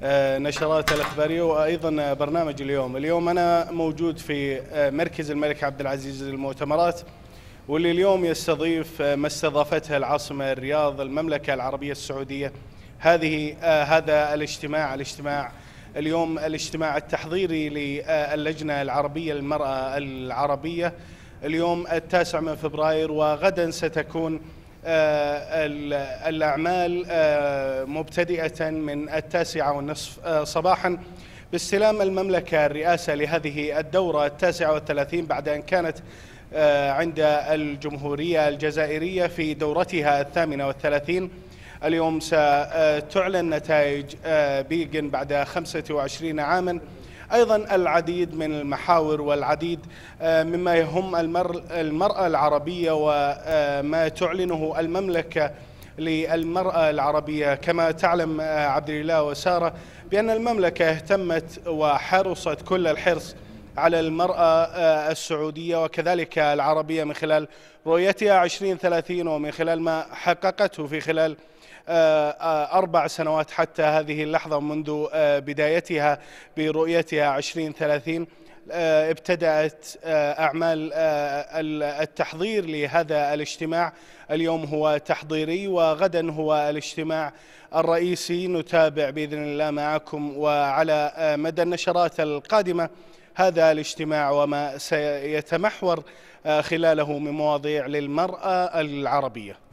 نشرات الإخبارية وأيضا برنامج اليوم أنا موجود في مركز الملك عبد العزيز للمؤتمرات، واللي اليوم يستضيف ما استضافتها العاصمة الرياض المملكة العربية السعودية. هذا الاجتماع اليوم الاجتماع التحضيري للجنة العربية للمرأة العربية، اليوم 9 من فبراير، وغدا ستكون الأعمال مبتدئة من 9:30 صباحا باستلام المملكة الرئاسة لهذه الدورة 39 بعد أن كانت عند الجمهورية الجزائرية في دورتها 38. اليوم ستعلن نتائج بيغن بعد 25 عاما. أيضا العديد من المحاور والعديد مما يهم المرأة العربية وما تعلنه المملكة للمرأة العربية. كما تعلم عبد الله وسارة بأن المملكة اهتمت وحرصت كل الحرص على المرأة السعودية وكذلك العربية من خلال رؤيتها 2030 ومن خلال ما حققته في خلال 4 سنوات حتى هذه اللحظة منذ بدايتها برؤيتها 2030. ابتدأت أعمال التحضير لهذا الاجتماع. اليوم هو تحضيري وغدا هو الاجتماع الرئيسي. نتابع بإذن الله معكم وعلى مدى النشرات القادمة هذا الاجتماع وما سيتمحور خلاله من مواضيع للمرأة العربية.